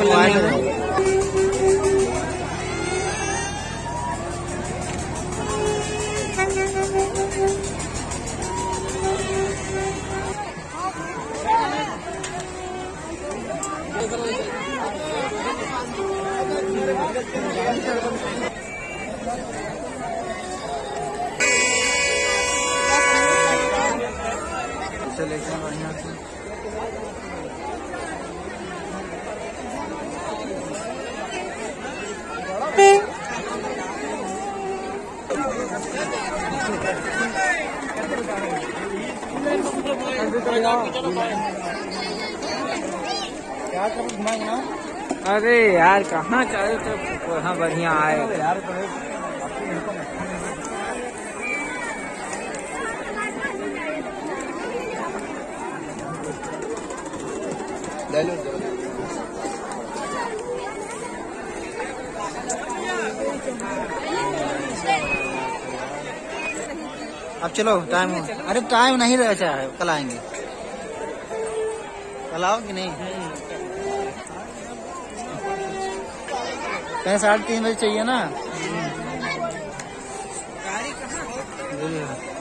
लेते बढ़िया से। अरे यार कहाँ चले तो वहाँ बढ़िया आए यार। अब चलो टाइम, अरे टाइम नहीं रहा है, कल आएंगे। कल आओ कि नहीं? 3:30 बजे चाहिए ना।